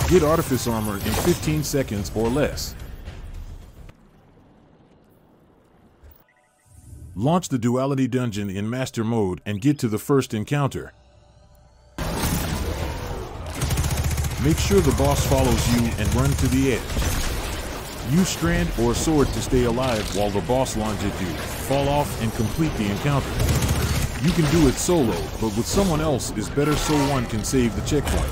Get Artifice armor in 15 seconds or less. Launch the Duality Dungeon in Master Mode and get to the first encounter. Make sure the boss follows you and run to the edge. Use Strand or Sword to stay alive while the boss lunges at you. Fall off and complete the encounter. You can do it solo, but with someone else is better so one can save the checkpoint.